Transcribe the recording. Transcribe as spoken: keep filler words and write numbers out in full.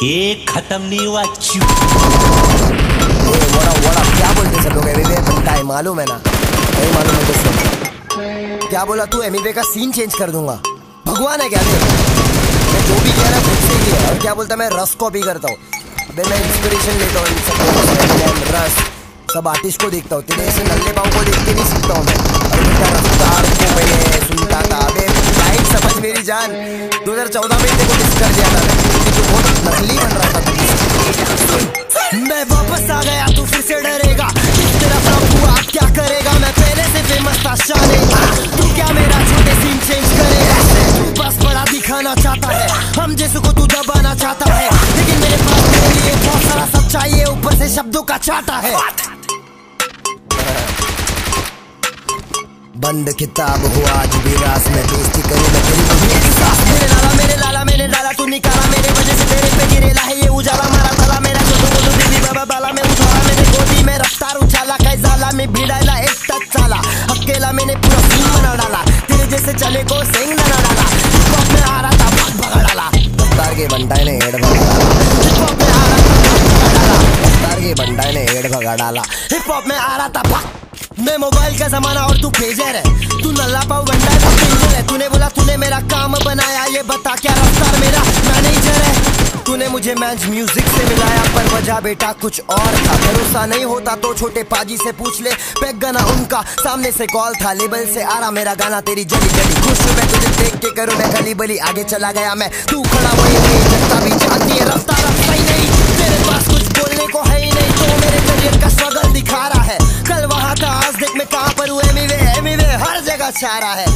एक खत्म नहीं हुआ। वड़ा वड़ा क्या बोलते सब लोग? एमिवे बनता है मालूम है ना? नहीं मालूम है तो सुन। क्या बोला तू? एमिवे का सीन चेंज कर दूंगा? भगवान है क्या? मैं जो भी कह रहा खुद से ही है। और क्या बोलता मैं रस कॉपी करता हूँ। अबे मैं इंस्पिरेशन लेता हूँ इन सब रस सब आर्टिस्ट को देखता हूँ। तेरे ऐसे नल्ले पाँव को देख के नहीं सीखता हूँ मैं। और बेटा रफ्तार को मैंने सुनता था। अबे लाइट समझ मेरी जान। दो हज़ार चौदह में तेरे को मिस कर दिया था मैं। तो बहुत नकली बन रहा था। मैं वापस आ गया तू फिर से डरेगा। तेरा फ्लॉप हुआ अब क्या करेगा? मैं पहले से फेमस था शाने। तू क्या मेरा छोटे सीन चेंज करेगा? तू बस बड़ा दिखाना चाहता है। हम जैसे को तू दबाना चाहता है। लेकिन मेरे पास तेरे लिए बहुत सारा सब चाहिए। ऊपर से शब्दों का चाटा है। बंद किताब हुआ आज भी रास में बेइज्जती करी मैं तेरी मेरे लाला मेरे लाला मेरे लाला तू निकाला मेरे वजह से तेरे पे गिरेला है ये उजाला मारा थाला मेरा छोटू मोटू बीबी बाबा बाला में उठाला मैंने गोदी में रफ्तार उछाला कैजाला में भिड़ाला एक टच चाला अकेला मैंने पूरा सीन बना डाला तेरे जैसे चले को सिंग ना डाला हिप में आ रहा था भाग भगा डाला रफ्तार के बंटाई ने हेड भगा डाला हिप में आ रहा था भाग भगा डाला रफ्तार के बंटाई ने हेड भगा डाला हिप हॉप में आ रहा था भाग। मैं मोबाइल का जमाना और तू पेजर है। तू नल्ला पाव बंडा है, पेजर है। तूने बोला तूने मेरा काम बनाया ये बता क्या रफ्तार मेरा मैनेजर है। तूने मुझे मैच म्यूजिक से मिलाया पर वजह बेटा कुछ और था। भरोसा नहीं होता तो छोटे पाजी से पूछ ले। पैक गाना उनका सामने से कॉल था। लेबल से आ रहा मेरा गाना तेरी जली जली खुश मैं तुझे देख के करूँ मैं गली बली आगे चला गया मैं। तू खड़ा वही नहीं जनता भी चाहती है रफ्तार अब सही नहीं। तेरे पास कुछ बोलने को है ही नहीं तो मेरे करियर का स्ट्रगल दिखा रहा है। कल वहाँ था आज देख मैं कहाँ पर हूँ। एमिवे एमिवे हर जगह छा रहा है।